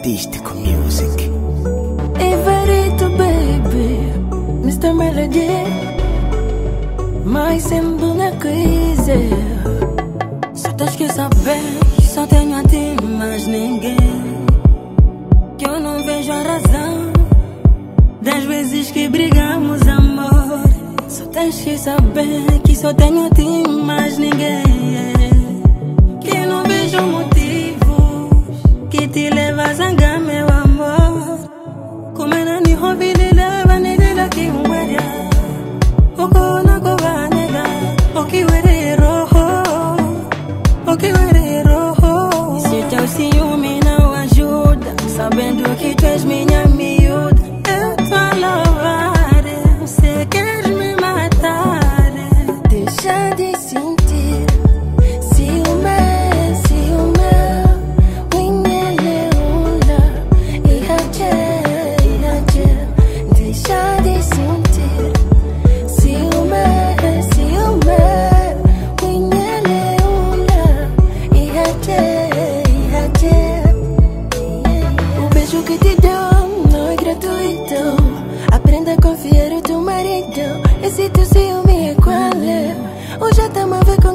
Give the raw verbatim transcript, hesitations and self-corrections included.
Artístico Music. Everito, baby, mister Melody, mas sempre na crise. Só tens que saber que só tenho a ti, mais ninguém. Que eu não vejo a razão das vezes que brigamos, amor. Só tens que saber que só tenho a ti, mais ninguém. Que eu não vejo motivos que te leva a zangar, meu amor. Como é ni hobi leva nele daqui um guarda. O cona cova nega, o que were roho, o que were roho. E se teu ciúme não ajuda, sabendo que tu és minha miúda, eu tô a louvar. Você quer me matar? Deixa de sentir ciúme, ciúme. Winele unda e hache, e hache. Deixa de sentir ciúme, ciúme. Winele unda e hache, e hache. O beijo que te dou não é gratuito. Aprenda a confiar no teu marido. Esse teu ciúme é qual é? Hoje já tá a ver com